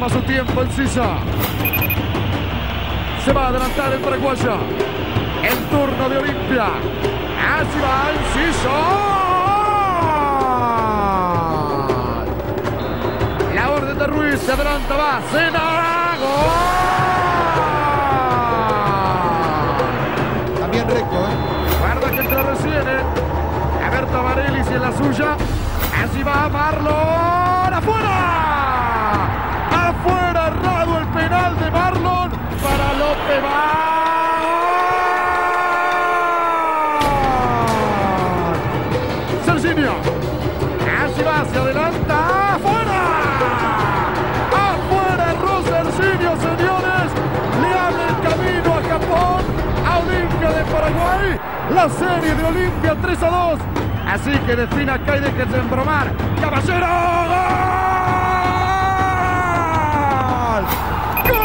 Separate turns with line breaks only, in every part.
toma su tiempo Encisa. Se va a adelantar el paraguayo. El turno de Olimpia. Así va Encisa. La orden de Ruiz. Se adelanta, va. Sena. ¡Gol!
También recto,
Guarda que entra recién, A ver Tavarelis en la suya. Así va Marlon. ¡Afuera! ¡Afuera! Errado el penal de Marlon para López. Serginho. Así va, se adelanta. ¡Afuera! ¡Afuera! Erró Serginho, señores. Le abre el camino a Japón, a Olimpia de Paraguay. La serie de Olimpia 3-2. Así que defina acá y déjense embromar. ¡Caballero! ¡Gol!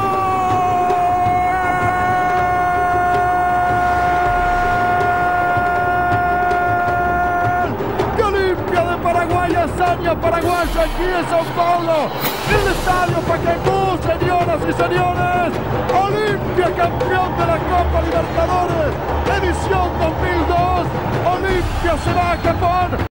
¡Gol! ¡De Olimpia de Paraguay! Hazaña paraguaya aquí en Sao Paulo. El estadio Pacaembu, señoras y señores. Olimpia campeón de la Copa Libertadores. Edición 2002. Olimpia se va a Japón.